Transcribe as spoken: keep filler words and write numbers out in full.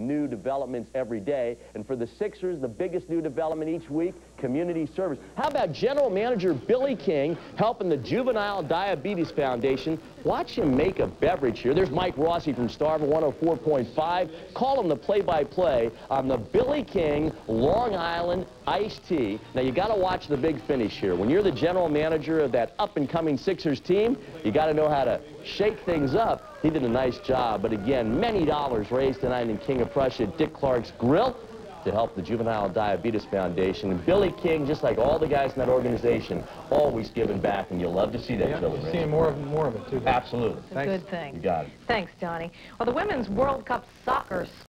new developments every day. And for the Sixers, the biggest new development each week, community service. How about General Manager Billy King helping the Juvenile Diabetes Foundation? Watch him make a beverage here. There's Mike Rossi from Starver one oh four point five. Call him the play-by-play on the Billy King Long Island Iced Tea. Now, you got to watch the big finish here. When you're the general manager of that up-and-coming Sixers team, you got to know how to shake things up. He did a nice job, but again, many dollars raised tonight in King of Prussia at Dick Clark's Grill to help the Juvenile Diabetes Foundation. And Billy King, just like all the guys in that organization, always giving back, and you'll love to see that. Yeah, Billy. you're seeing more of, more of it, too. Absolutely. It's a good thing. You got it. Thanks, Johnny. Well, the Women's World Cup Soccer